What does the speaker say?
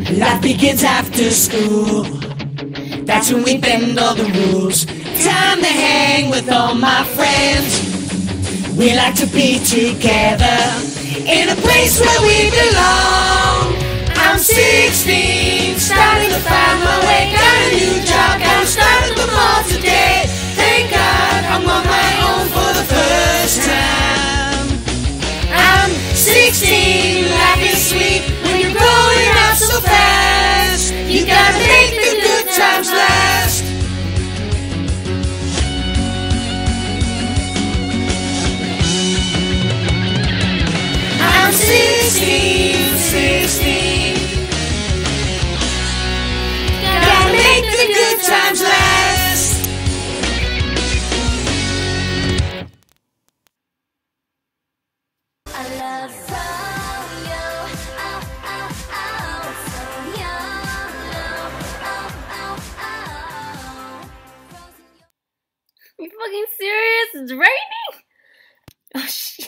Life begins after school. That's when we bend all the rules. Time to hang with all my friends. We like to be together in a place where we belong. I'm 16, starting to find my way. Got a new job, got to start at the mall today. Thank God I'm on my own for the first time. I'm 16, life is sweet when you're growing up so fast. You gotta make the good times last. I'm 16, 16. Gotta make the good times last. I love Froyo. Oh, oh, oh. Froyo. Oh, oh, oh. You fucking serious? It's raining? Oh shit.